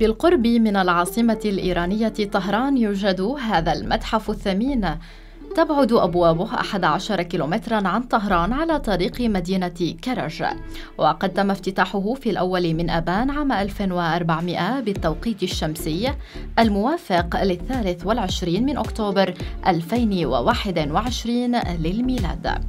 بالقرب من العاصمة الإيرانية طهران يوجد هذا المتحف الثمين. تبعد أبوابه 11 كيلومتراً عن طهران على طريق مدينة كرج، وقد تم افتتاحه في الأول من آبان عام 1400 بالتوقيت الشمسي الموافق ل23 من أكتوبر 2021 للميلاد.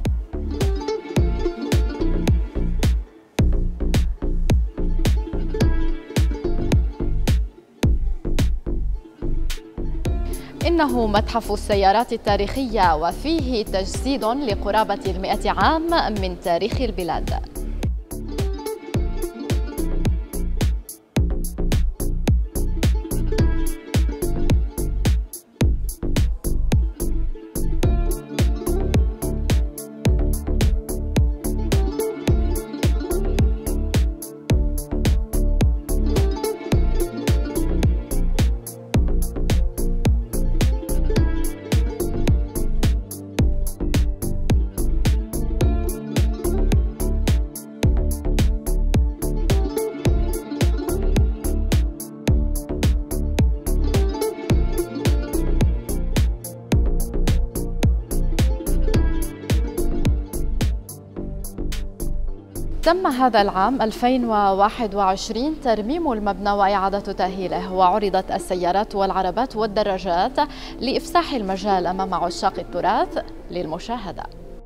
إنه متحف السيارات التاريخية، وفيه تجسيد لقرابة 100 عام من تاريخ البلاد. تم هذا العام 2021 ترميم المبنى وإعادة تأهيله، وعرضت السيارات والعربات والدراجات لإفساح المجال أمام عشاق التراث للمشاهدة.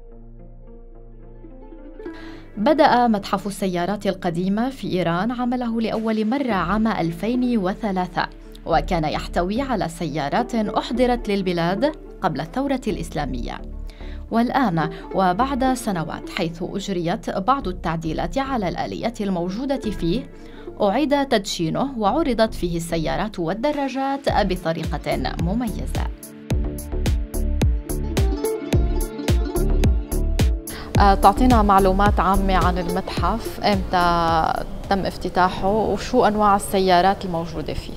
بدأ متحف السيارات القديمة في إيران عمله لأول مرة عام 2003، وكان يحتوي على سيارات أحضرت للبلاد قبل الثورة الإسلامية. والآن وبعد سنوات حيث أجريت بعض التعديلات على الآليات الموجودة فيه، أعيد تدشينه وعرضت فيه السيارات والدراجات بطريقة مميزة. تعطينا معلومات عامة عن المتحف، إمتى تم افتتاحه وشو أنواع السيارات الموجودة فيه؟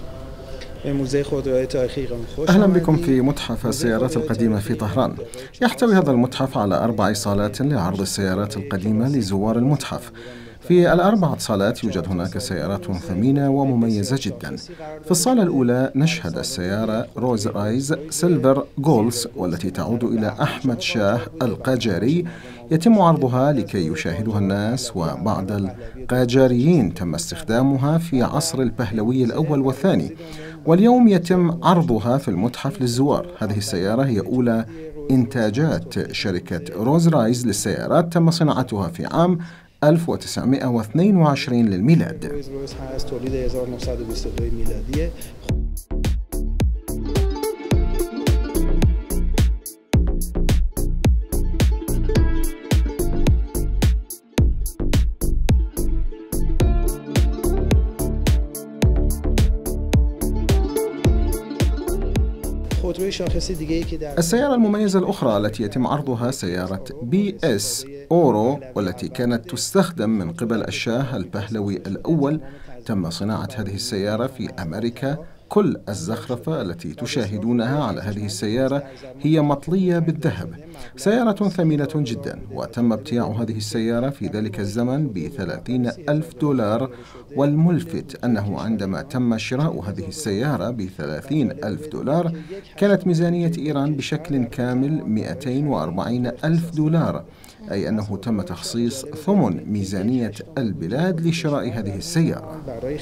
أهلا بكم في متحف السيارات القديمة في طهران. يحتوي هذا المتحف على 4 صالات لعرض السيارات القديمة لزوار المتحف. في ال4 صالات يوجد هناك سيارات ثمينة ومميزة جدا. في الصالة الأولى نشهد السيارة روز رايز سيلفر جولز، والتي تعود إلى أحمد شاه القاجاري. يتم عرضها لكي يشاهدها الناس، وبعض القاجاريين تم استخدامها في عصر البهلوي الأول والثاني، واليوم يتم عرضها في المتحف للزوار. هذه السيارة هي أولى إنتاجات شركة روز رايز للسيارات، تم صناعتها في عام 1922 للميلاد. السيارة المميزة الأخرى التي يتم عرضها سيارة BS أورو، والتي كانت تستخدم من قبل الشاه البهلوي الأول. تم صناعة هذه السيارة في أمريكا. كل الزخرفة التي تشاهدونها على هذه السيارة هي مطلية بالذهب. سيارة ثمينة جدا، وتم ابتياع هذه السيارة في ذلك الزمن ب$30,000. والملفت أنه عندما تم شراء هذه السيارة ب$30,000 كانت ميزانية إيران بشكل كامل $240,000، أي أنه تم تخصيص ثمن ميزانية البلاد لشراء هذه السيارة.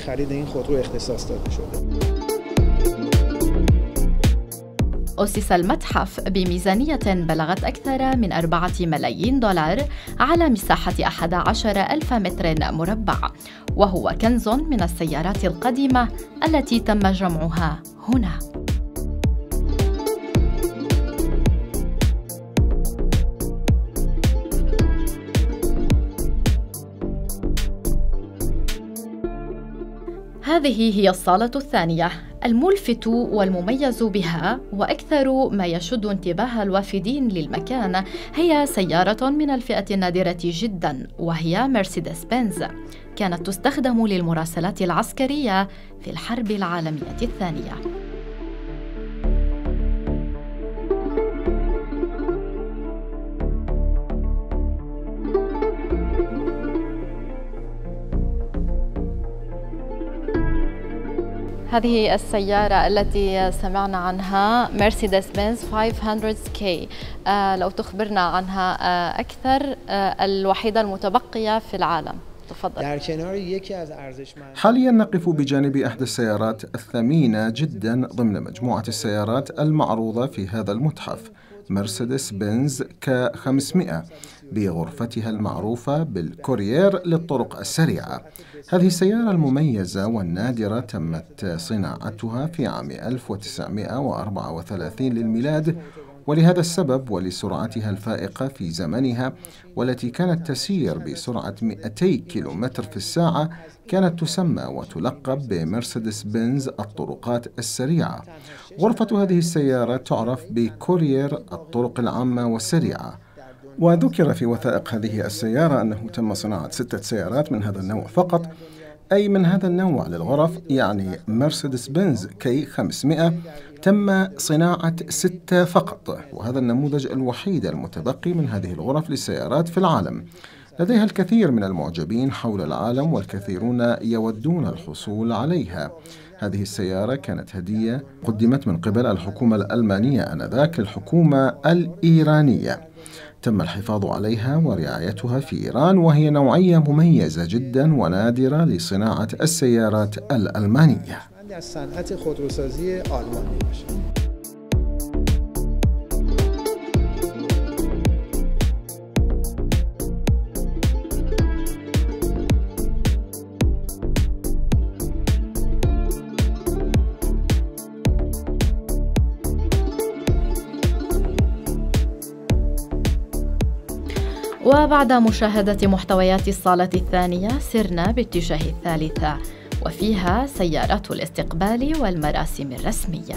أسس المتحف بميزانية بلغت أكثر من $4 ملايين على مساحة 11,000 متر مربع، وهو كنز من السيارات القديمة التي تم جمعها هنا. هذه هي الصالة الثانية. الملفت والمميز بها وأكثر ما يشد انتباه الوافدين للمكان هي سيارة من الفئة النادرة جدا، وهي مرسيدس بنز. كانت تستخدم للمراسلات العسكرية في الحرب العالمية الثانية. هذه السيارة التي سمعنا عنها مرسيدس بنز 500K، لو تخبرنا عنها أكثر، الوحيدة المتبقية في العالم. تفضل. حاليا نقف بجانب إحدى السيارات الثمينة جدا ضمن مجموعة السيارات المعروضة في هذا المتحف، مرسيدس بنز ك 500 بغرفتها المعروفة بالكوريير للطرق السريعة. هذه السيارة المميزة والنادرة تمت صناعتها في عام 1934 للميلاد، ولهذا السبب ولسرعتها الفائقة في زمنها والتي كانت تسير بسرعة 200 كيلومتر في الساعة كانت تسمى وتلقب بمرسيدس بنز الطرقات السريعة. غرفة هذه السيارة تعرف بكوريير الطرق العامة والسريعة. وذكر في وثائق هذه السيارة أنه تم صناعة 6 سيارات من هذا النوع فقط، أي من هذا النوع للغرف، يعني مرسيدس بنز كي 500 تم صناعة 6 فقط، وهذا النموذج الوحيد المتبقي من هذه الغرف للسيارات في العالم. لديها الكثير من المعجبين حول العالم والكثيرون يودون الحصول عليها. هذه السيارة كانت هدية قدمت من قبل الحكومة الألمانية آنذاك للحكومة الإيرانية. تم الحفاظ عليها ورعايتها في إيران، وهي نوعية مميزة جدا ونادرة لصناعة السيارات الألمانية. وبعد مشاهدة محتويات الصالة الثانية سرنا باتجاه الثالثة، وفيها سيارات الاستقبال والمراسم الرسمية.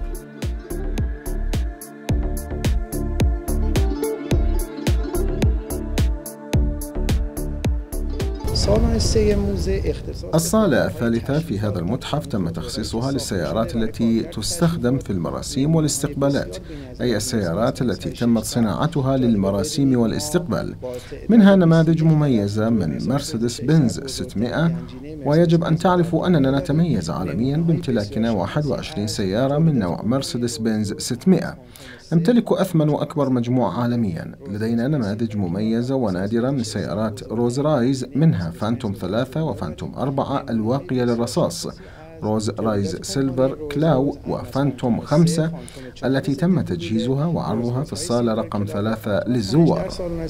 الصالة الثالثة في هذا المتحف تم تخصيصها للسيارات التي تستخدم في المراسيم والاستقبالات، أي السيارات التي تمت صناعتها للمراسيم والاستقبال. منها نماذج مميزة من مرسيدس بنز 600، ويجب أن تعرفوا أننا نتميز عالميا بامتلاكنا 21 سيارة من نوع مرسيدس بنز 600. نمتلك أثمن وأكبر مجموعة عالميا. لدينا نماذج مميزة ونادرة من سيارات روز رايز، منها فانتوم 3 وفانتوم 4 الواقية للرصاص، روز رايز سيلفر كلاو، وفانتوم 5 التي تم تجهيزها وعرضها في الصالة رقم 3 للزوار.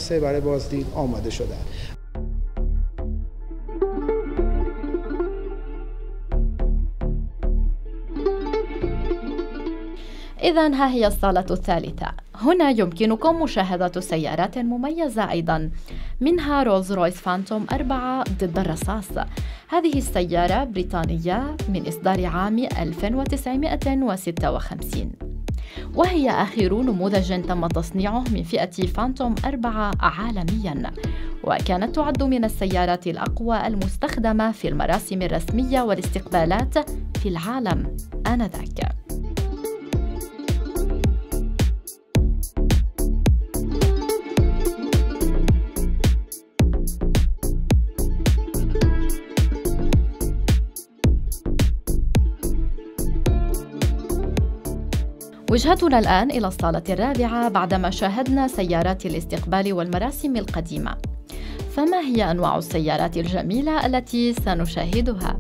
إذن ها هي الصالة الثالثة. هنا يمكنكم مشاهدة سيارات مميزة أيضا، منها رولز رويس فانتوم 4 ضد الرصاص. هذه السيارة بريطانية من إصدار عام 1956، وهي آخر نموذج تم تصنيعه من فئة فانتوم 4 عالمياً، وكانت تعد من السيارات الأقوى المستخدمة في المراسم الرسمية والاستقبالات في العالم آنذاك. وجهتنا الآن إلى الصالة الرابعة بعدما شاهدنا سيارات الاستقبال والمراسم القديمة. فما هي أنواع السيارات الجميلة التي سنشاهدها؟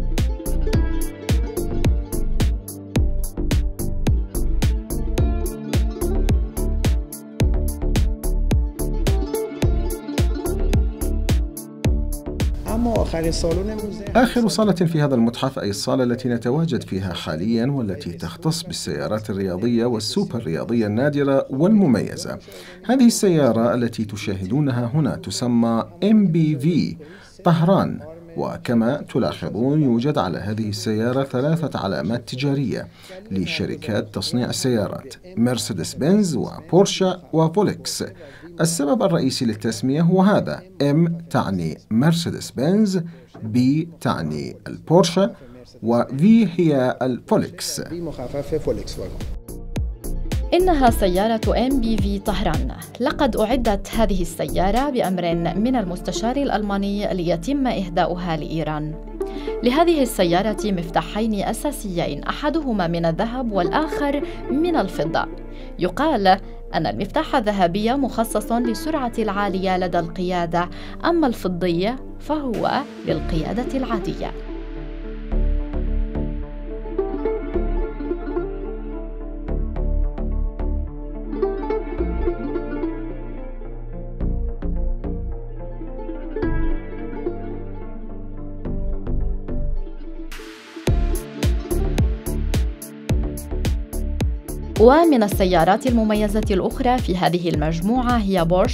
آخر صالة في هذا المتحف، أي الصالة التي نتواجد فيها حالياً والتي تختص بالسيارات الرياضية والسوبر رياضية النادرة والمميزة. هذه السيارة التي تشاهدونها هنا تسمى MPV طهران، وكما تلاحظون يوجد على هذه السيارة 3 علامات تجارية لشركات تصنيع السيارات: مرسيدس بنز وبورشا وفولكس. السبب الرئيسي للتسمية هو هذا: M تعني مرسيدس بنز، B تعني البورشا، و V هي الفولكس. إنها سيارة MPV طهران. لقد أعدت هذه السيارة بأمر من المستشار الألماني ليتم إهداؤها لإيران. لهذه السيارة مفتاحين أساسيين، أحدهما من الذهب والآخر من الفضة. يقال أن المفتاح الذهبي مخصص للسرعة العالية لدى القيادة، أما الفضي فهو للقيادة العادية. ومن السيارات المميزة الأخرى في هذه المجموعة هي بورش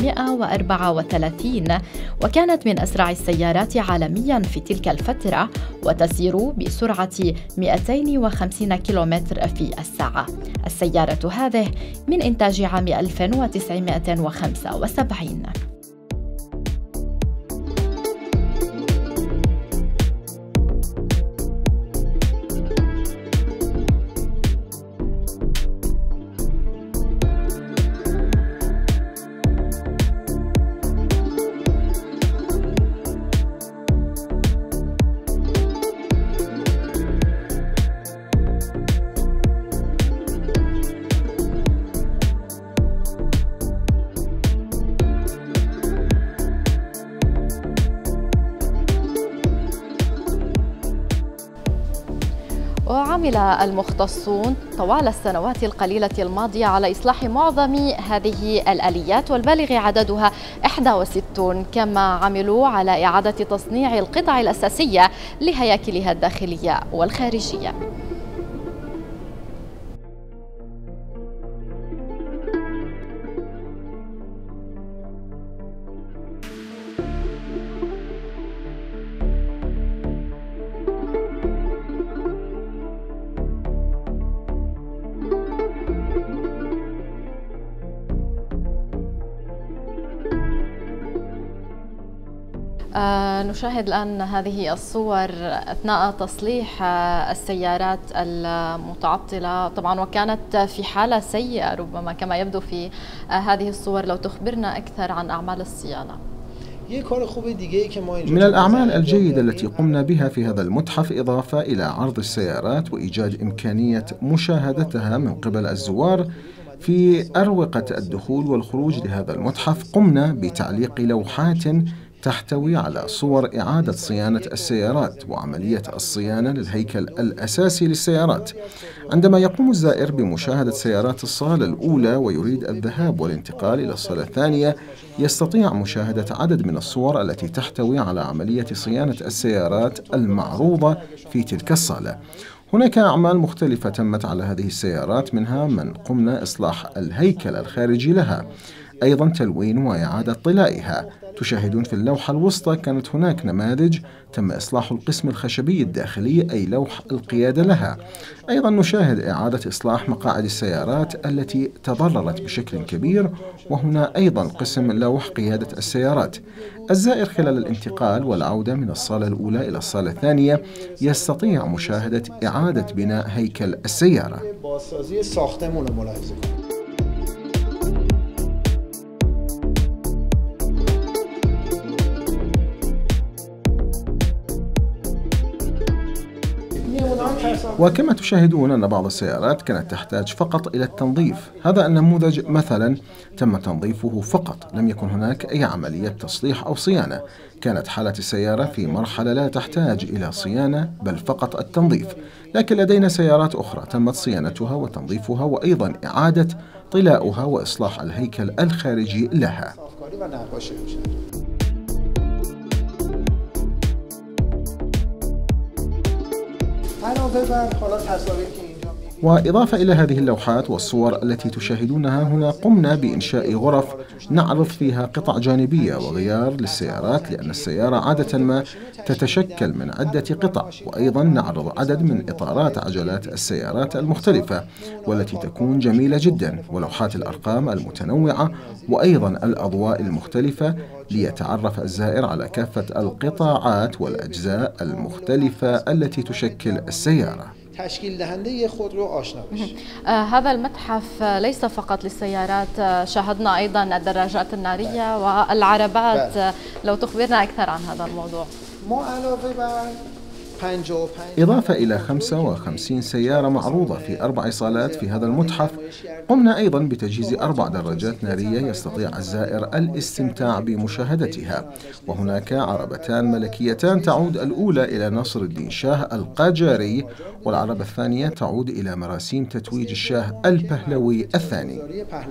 934، وكانت من أسرع السيارات عالمياً في تلك الفترة، وتسير بسرعة 250 كيلومتر في الساعة. السيارة هذه من إنتاج عام 1975. وعمل المختصون طوال السنوات القليلة الماضية على إصلاح معظم هذه الآليات، والبالغ عددها 61، كما عملوا على إعادة تصنيع القطع الأساسية لهياكلها الداخلية والخارجية. نشاهد الآن هذه الصور أثناء تصليح السيارات المتعطلة طبعا، وكانت في حالة سيئة ربما كما يبدو في هذه الصور. لو تخبرنا أكثر عن أعمال الصيانة. من الأعمال الجيدة التي قمنا بها في هذا المتحف، إضافة إلى عرض السيارات وإيجاد إمكانية مشاهدتها من قبل الزوار في أروقة الدخول والخروج لهذا المتحف، قمنا بتعليق لوحات تحتوي على صور إعادة صيانة السيارات وعملية الصيانة للهيكل الأساسي للسيارات. عندما يقوم الزائر بمشاهدة سيارات الصالة الأولى ويريد الذهاب والانتقال إلى الصالة الثانية، يستطيع مشاهدة عدد من الصور التي تحتوي على عملية صيانة السيارات المعروضة في تلك الصالة. هناك أعمال مختلفة تمت على هذه السيارات، منها من قمنا إصلاح الهيكل الخارجي لها، أيضا تلوين وإعادة طلائها. تشاهدون في اللوحة الوسطى كانت هناك نماذج تم إصلاح القسم الخشبي الداخلي أي لوح القيادة لها. أيضا نشاهد إعادة إصلاح مقاعد السيارات التي تضررت بشكل كبير، وهنا أيضا قسم لوح قيادة السيارات. الزائر خلال الانتقال والعودة من الصالة الأولى إلى الصالة الثانية يستطيع مشاهدة إعادة بناء هيكل السيارة. وكما تشاهدون أن بعض السيارات كانت تحتاج فقط إلى التنظيف. هذا النموذج مثلا تم تنظيفه فقط، لم يكن هناك أي عملية تصليح أو صيانة. كانت حالة السيارة في مرحلة لا تحتاج إلى صيانة بل فقط التنظيف. لكن لدينا سيارات أخرى تمت صيانتها وتنظيفها وأيضا إعادة طلاؤها وإصلاح الهيكل الخارجي لها. وإضافة إلى هذه اللوحات والصور التي تشاهدونها هنا، قمنا بإنشاء غرف نعرض فيها قطع جانبية وغيار للسيارات، لأن السيارة عادة ما تتشكل من عدة قطع. وأيضا نعرض عدد من إطارات عجلات السيارات المختلفة والتي تكون جميلة جدا، ولوحات الأرقام المتنوعة، وأيضا الأضواء المختلفة، ليتعرف الزائر على كافة القطاعات والأجزاء المختلفة التي تشكل السيارة. هذا المتحف ليس فقط للسيارات، شاهدنا أيضا الدراجات النارية والعربات. لو تخبرنا أكثر عن هذا الموضوع. إضافة إلى 55 سيارة معروضة في 4 صالات في هذا المتحف، قمنا أيضا بتجهيز 4 دراجات نارية يستطيع الزائر الاستمتاع بمشاهدتها. وهناك عربتان ملكيتان تعود الأولى إلى ناصر الدين شاه القاجاري، والعربة الثانية تعود إلى مراسيم تتويج الشاه البهلوي الثاني.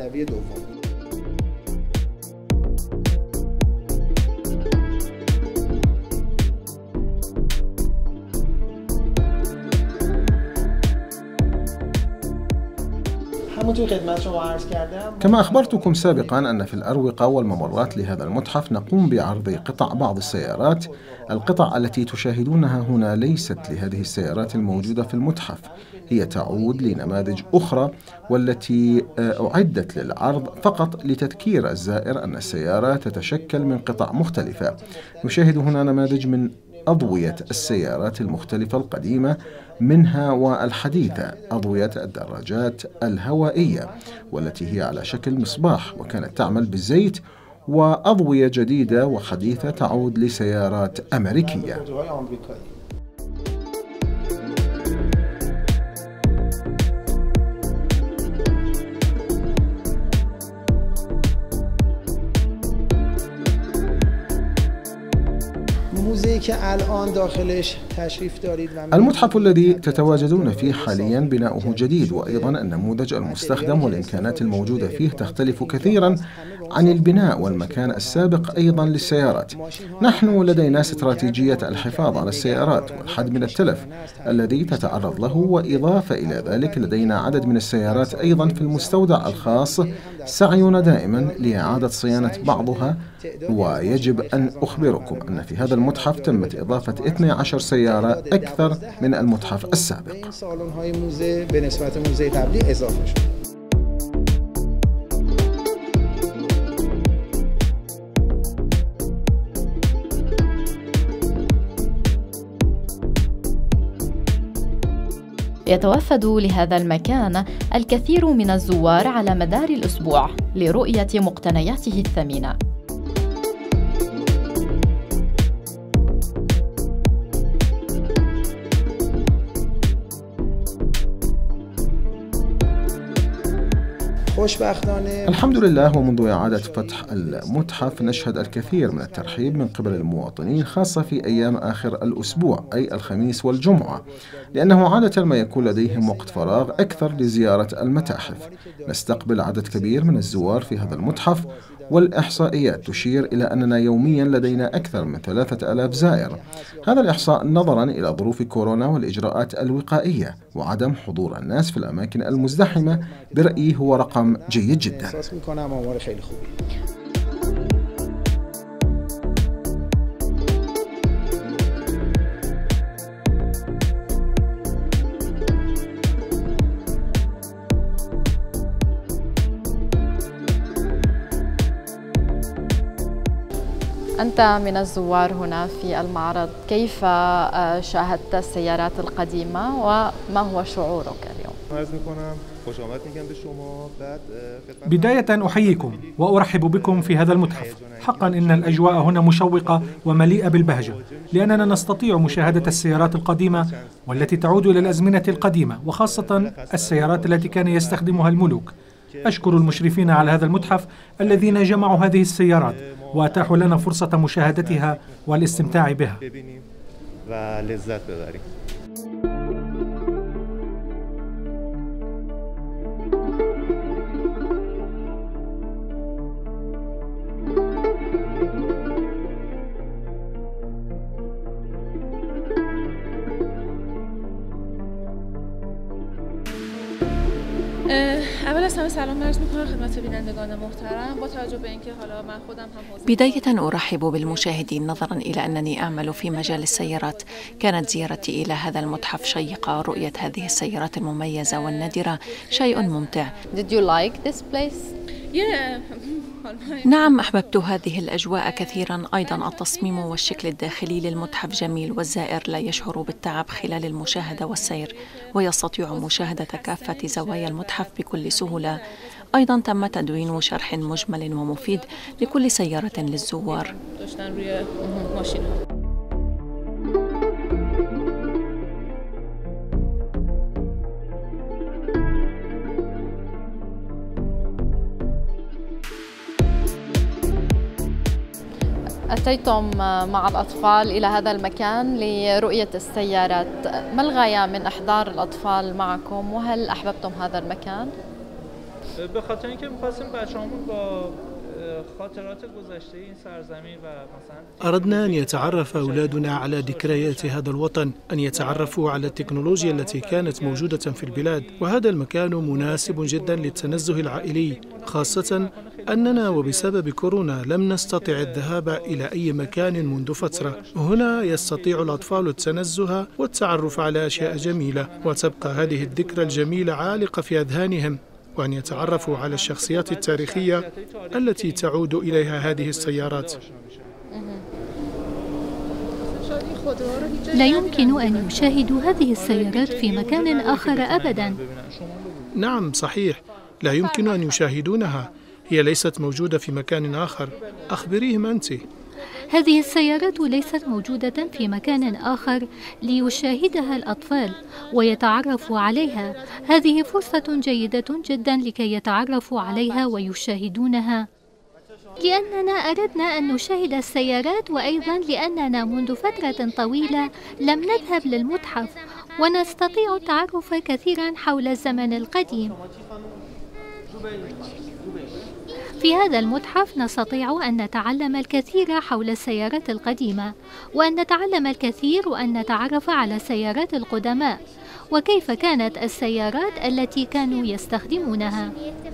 كما أخبرتكم سابقا أن في الأروقة والممرات لهذا المتحف نقوم بعرض قطع بعض السيارات. القطع التي تشاهدونها هنا ليست لهذه السيارات الموجودة في المتحف، هي تعود لنماذج أخرى والتي أعدت للعرض فقط لتذكير الزائر أن السيارة تتشكل من قطع مختلفة. نشاهد هنا نماذج من أضوية السيارات المختلفة القديمة منها والحديثة، أضوية الدراجات الهوائية والتي هي على شكل مصباح وكانت تعمل بالزيت، وأضوية جديدة وحديثة تعود لسيارات أمريكية. المتحف الذي تتواجدون فيه حاليا بناؤه جديد، وأيضا النموذج المستخدم والإمكانات الموجودة فيه تختلف كثيرا عن البناء والمكان السابق أيضا للسيارات. نحن لدينا استراتيجية الحفاظ على السيارات والحد من التلف الذي تتعرض له، وإضافة إلى ذلك لدينا عدد من السيارات أيضا في المستودع الخاص. سعينا دائما لإعادة صيانة بعضها، ويجب أن أخبركم أن في هذا المتحف تمت إضافة 12 سيارة أكثر من المتحف السابق. يتوافد لهذا المكان الكثير من الزوار على مدار الأسبوع لرؤية مقتنياته الثمينة. الحمد لله، ومنذ إعادة فتح المتحف نشهد الكثير من الترحيب من قبل المواطنين، خاصة في أيام آخر الأسبوع أي الخميس والجمعة، لأنه عادة ما يكون لديهم وقت فراغ أكثر لزيارة المتاحف. نستقبل عدد كبير من الزوار في هذا المتحف، والإحصائيات تشير إلى أننا يوميا لدينا أكثر من 3000 زائر. هذا الإحصاء نظرا إلى ظروف كورونا والإجراءات الوقائية وعدم حضور الناس في الأماكن المزدحمة، برأيي هو رقم جيد جدا. أنت من الزوار هنا في المعرض، كيف شاهدت السيارات القديمة وما هو شعورك اليوم؟ بداية أحييكم وأرحب بكم في هذا المتحف. حقا إن الأجواء هنا مشوقة ومليئة بالبهجة، لأننا نستطيع مشاهدة السيارات القديمة والتي تعود إلى الأزمنة القديمة، وخاصة السيارات التي كان يستخدمها الملوك. أشكر المشرفين على هذا المتحف الذين جمعوا هذه السيارات وأتاحوا لنا فرصة مشاهدتها والاستمتاع بها. اول از همه سلام عرض می‌کنم خدمت بینندگان محترم. با توجه به اینکه حالا من خودم هم بداية أرحب بالمشاهدين. نظرا إلى أنني أعمل في مجال السيارات، كانت زيارتي إلى هذا المتحف شيقة. رؤية هذه السيارات المميزة والنادرة شيء ممتع. Did you like this place? Yeah. نعم، أحببت هذه الأجواء كثيرا. أيضا التصميم والشكل الداخلي للمتحف جميل، والزائر لا يشعر بالتعب خلال المشاهدة والسير، ويستطيع مشاهدة كافة زوايا المتحف بكل سهولة. أيضا تم تدوين شرح مجمل ومفيد لكل سيارة للزوار. أتيتم مع الأطفال إلى هذا المكان لرؤية السيارات، ما الغاية من إحضار الأطفال معكم وهل أحببتم هذا المكان؟ أردنا أن يتعرف أولادنا على ذكريات هذا الوطن، أن يتعرفوا على التكنولوجيا التي كانت موجودة في البلاد، وهذا المكان مناسب جدا للتنزه العائلي، خاصة أننا وبسبب كورونا لم نستطع الذهاب إلى أي مكان منذ فترة. هنا يستطيع الأطفال التنزه والتعرف على أشياء جميلة، وتبقى هذه الذكرى الجميلة عالقة في أذهانهم، وأن يتعرفوا على الشخصيات التاريخية التي تعود إليها هذه السيارات. لا يمكن أن يشاهدوا هذه السيارات في مكان آخر أبداً. نعم صحيح، لا يمكن أن يشاهدونها، هي ليست موجودة في مكان آخر. أخبريهم أنت. هذه السيارات ليست موجودة في مكان آخر ليشاهدها الأطفال ويتعرفوا عليها. هذه فرصة جيدة جدا لكي يتعرفوا عليها ويشاهدونها، لأننا أردنا أن نشاهد السيارات، وأيضا لأننا منذ فترة طويلة لم نذهب للمتحف ونستطيع التعرف كثيرا حول الزمن القديم. في هذا المتحف نستطيع أن نتعلم الكثير حول السيارات القديمة، وأن نتعلم الكثير وأن نتعرف على السيارات القدماء وكيف كانت السيارات التي كانوا يستخدمونها.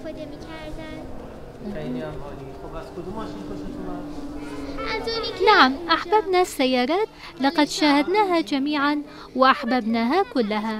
نعم، أحببنا السيارات، لقد شاهدناها جميعا وأحببناها كلها.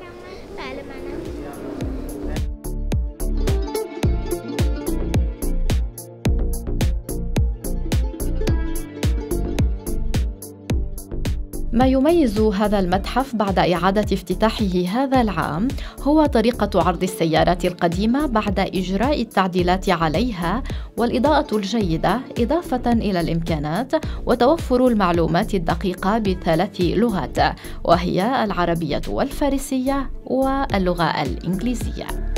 ما يميز هذا المتحف بعد إعادة افتتاحه هذا العام هو طريقة عرض السيارات القديمة بعد إجراء التعديلات عليها، والإضاءة الجيدة إضافة إلى الإمكانات، وتوفر المعلومات الدقيقة ب3 لغات، وهي العربية والفارسية واللغة الإنجليزية.